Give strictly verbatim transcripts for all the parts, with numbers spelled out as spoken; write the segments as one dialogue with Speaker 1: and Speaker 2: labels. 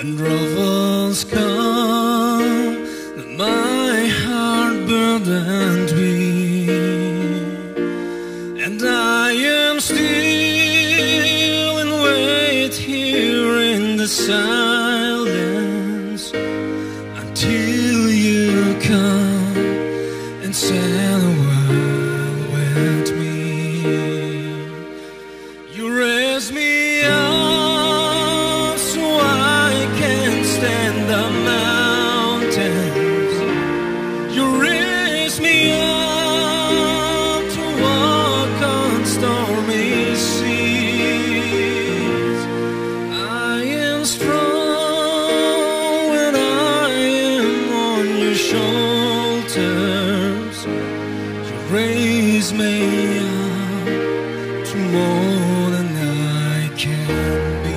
Speaker 1: troubles come, then my heart burdened be, and I am still and wait here in the silence until you come and sail a while with me. You raise me up so I can stand the mountains. You raise me up to walk on stormy seas. I am strong when I am on your shoulders. You raise me up to more than I can be.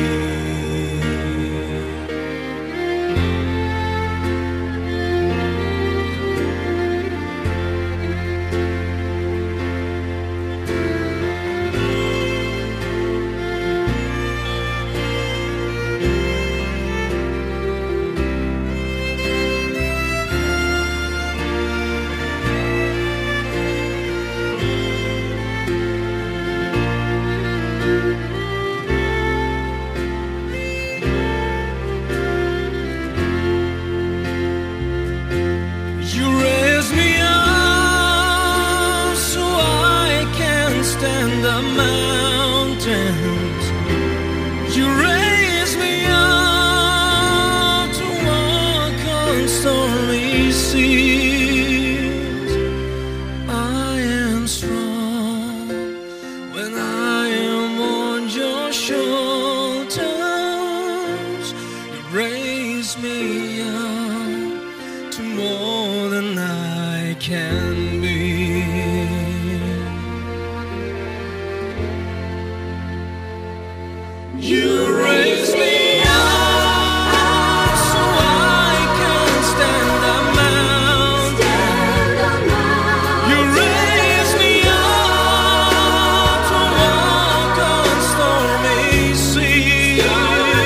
Speaker 1: You raise me up so I can stand the mountains. You raise me up to walk on stormy seas. I am strong when I am on your shoulders. You raise me up to more than I can be. You raise me up so I can stand the mountain. You raise me up to walk on stormy seas. I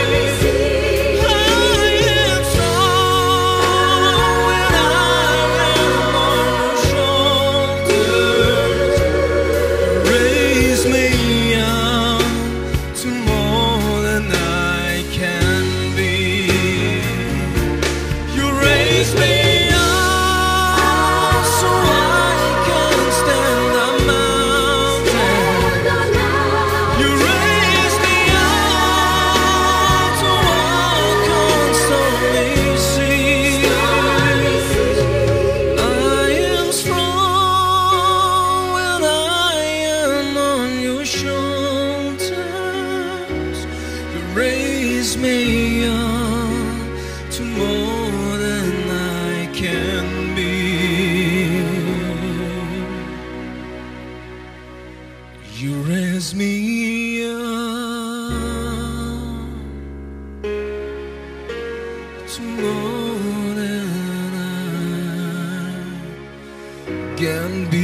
Speaker 1: am strong when I am on your shoulders. Raise me up to more than I can be. You raise me up so I can stand the mountain. You raise me up to walk on stormy seas. I am strong when I am on your shoulders. You raise me up to more than I can be. You raise me up to more than I can be.